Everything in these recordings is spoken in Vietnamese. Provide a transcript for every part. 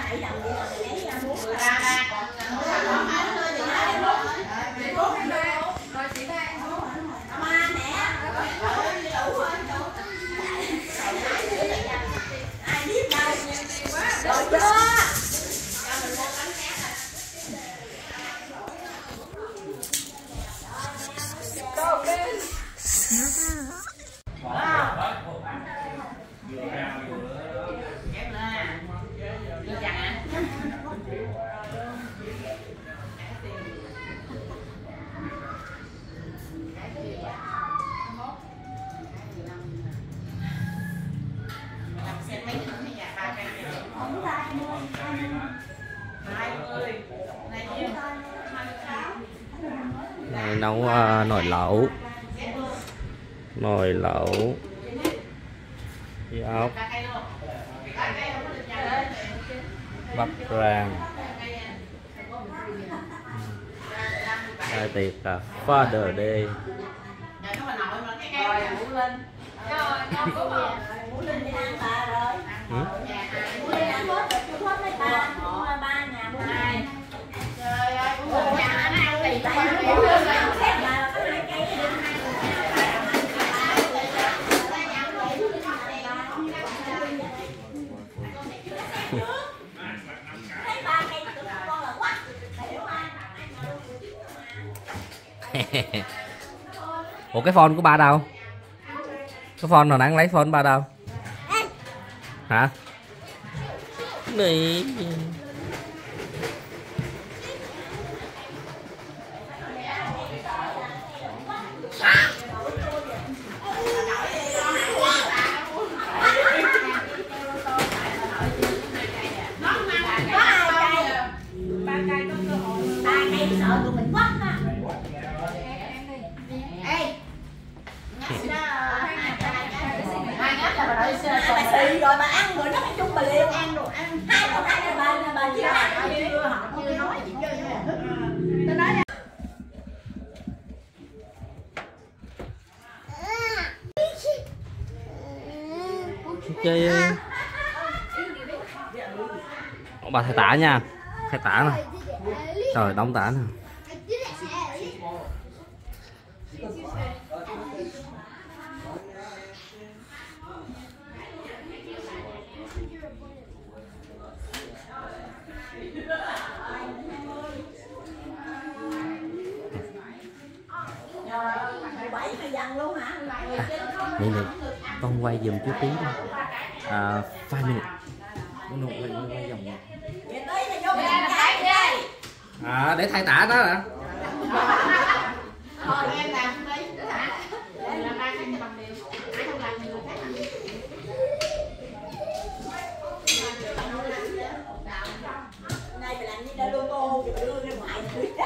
Này, nấu nồi lẩu gì ốc bắp rang. Đây tiệc Father Day. Ủa cái phone của ba đâu? Cái phone hồi nãy lấy phone của ba đâu? Hả? Đi. Rồi bà ăn rồi nó phải chung bà liều ăn rồi ăn hai bà chưa họ chưa nói gì chơi tôi nói chơi bà thầy tả nha, thầy tả nè, rồi đóng tả nè. Này, con quay dùm chút tí đi. 5 minutes. Nó quay vòng này. Để thay tả đó hả? Thôi em làm đi. Làm ba cái bằng điều. Ai không làm thì người khác làm. Này phải làm như đa lô tô thì đưa ra ngoài.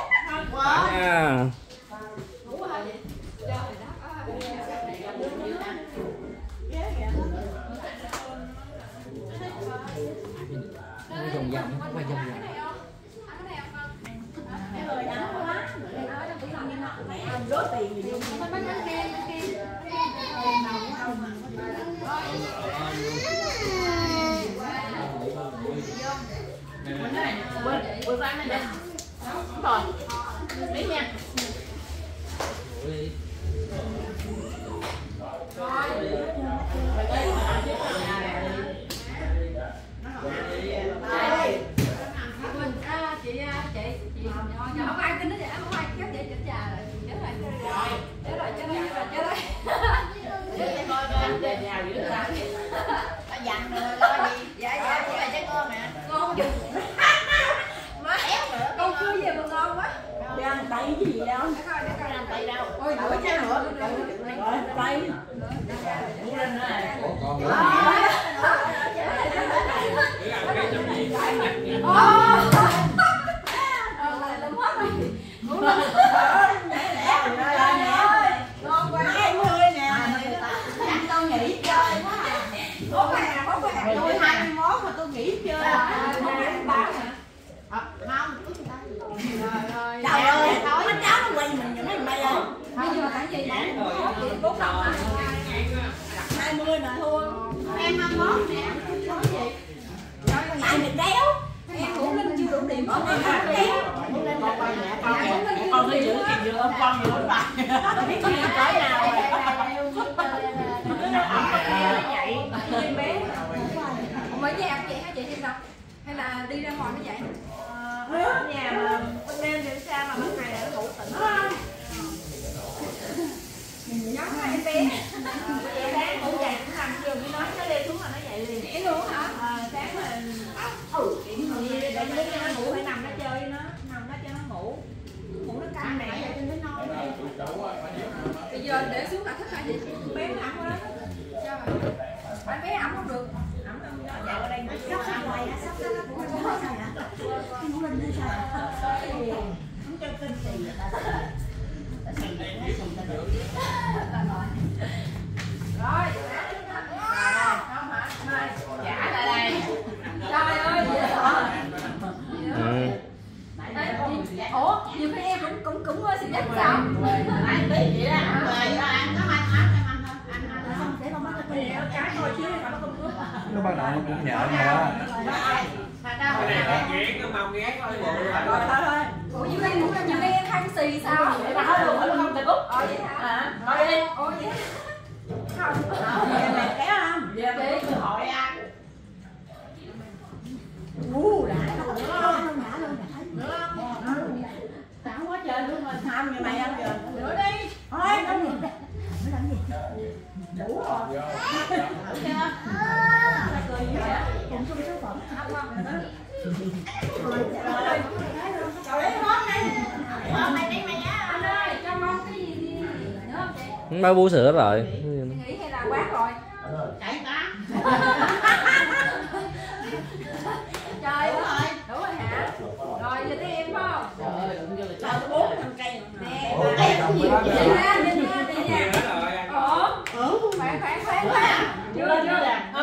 Vòng vòng, quay vòng vòng. Rốt tiền gì rồi biết nha. Không ai tin nó vậy, không ai kéo vậy chỉnh trà rồi. Chết rồi. Dặn rồi lo gì? Dạ chứ con mẹ. Ngon chưa? Má éo nữa. Con chưa về mà ngon quá. Đi ăn tay cái gì đâu? Để coi ăn tay đâu? Ôi nữa chứ nữa. Rồi tay. Muốn lên nữa này. Ngon quá. 20 nè. Tao nghỉ chơi quá. Bố hàng. Tôi 21 mà tôi nghỉ chơi. Bán hả? Không. Rồi. Trời ơi, nó cháu nó quay mình những cái mày ơi. Bây giờ khoảng gì bán? 4 đồng hả? 20 mà thua. Em 21 nè. Nói gì? Tại mình đéo. Em ngủ lên chưa đủ điểm. Con phải giữ kìm vừa ôm con vừa ôm bà. Biết gì cỡ nào Chạy em bé. Mới nhà ăn vậy hả chị Kim Ngọc? Hay là đi ra ngoài mới vậy? ở nhà mà ban đêm thì sao mà ban ngày là nó ngủ tỉnh. Giống hai em bé. Sáng ngủ dậy cũng nằm giường với nó leo xuống là nó dậy liền. Vậy luôn hả? Sáng là kiểu như để muốn cho nó ngủ phải nằm nó chơi với nó, nằm nó cho nó ngủ nó căng này. Bây giờ để xuống là thích hả chị? Bé nó ẩm quá đó. Sao vậy? Anh bé ẩm không được. Ẩm không nó dậy qua đây nó sắp sắp ngoài á, sắp sắp của mình sao vậy? Ngủ lên đi sao? không cho kinh gì. Rồi. Không hả? Trả lại đây. Trời ơi, dễ sợ. Ừ. Ủa, nhiều khi em cũng xì dách sao? Anh biết vậy đó. Rồi ăn nó ăn Không, để con bắt cái đéo cái thôi chứ mà nó không cướp. Nó ban đầu nó cũng nhẹ mà. Thành ra hồi nãy Ghét nó mong ghét thôi bộ rồi thôi. Ủa, nhiều khi em hay xì sao? Vậy mà hết luôn, không được úp. Vậy hả? Thôi đi. Ủa vậy? Không. Mày kéo không? Giờ mày cơ hội ăn. đã luôn. Tao quá trời luôn mà tham như mày ăn giờ. Nữa đi. Thôi, làm gì? Mới làm gì? Đủ rồi. Chưa? Cười gì vậy? Cũng không số phận. Rồi lấy món này. Mày đi mày á. Anh ơi, cho món cái gì đi. Nhớ không chị? Ba bú sữa rồi. Chị nghĩ hay là quán rồi? Chạy ta. Trời ơi, đủ rồi hả? Rồi giờ tới em phải không? Trời đừng như cho tôi 4-5 cây. Nè, Nè, nhìn ra. Ủa? Khoan. chưa chưa.